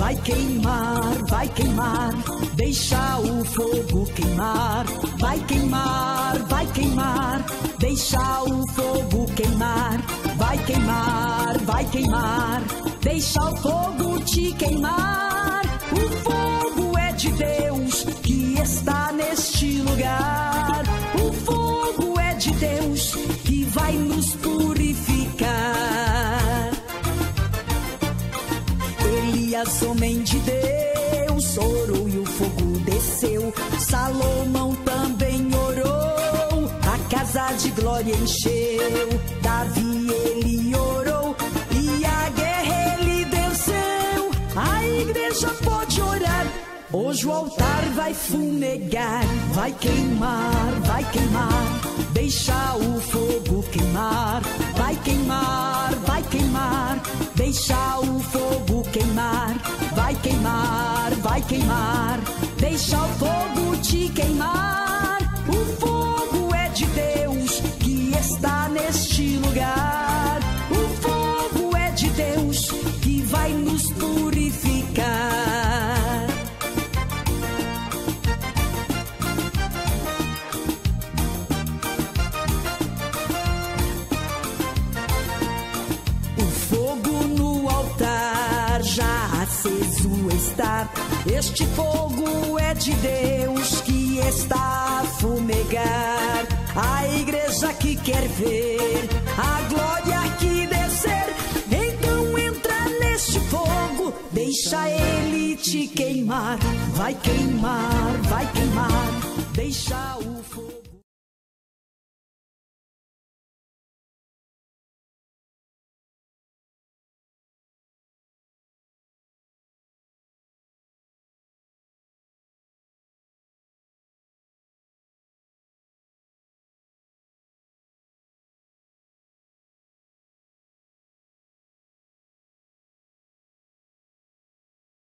vai queimar, deixa o fogo queimar. Vai queimar, deixa o fogo queimar. Vai queimar, deixa o fogo te queimar. O fogo é de Deus que está neste lugar. O fogo é de Deus que vai nos purificar. Elias, homem de Deus, orou e o fogo desceu. Salomão também orou, a casa de glória encheu. Davi, ele orou e a guerra ele venceu. A igreja pode orar, hoje o altar vai fumegar. Vai queimar, deixa o fogo queimar. Vai queimar, deixa o fogo queimar. Vai queimar, deixa o fogo te queimar. O fogo é de Deus que está neste lugar. O fogo é de Deus que vai nos purificar. O fogo no altar já aceso está. Este fogo é de Deus que está a fumegar. A igreja que quer ver a glória aqui descer, então entra neste fogo, deixa ele te queimar. Vai queimar, deixa o fogo.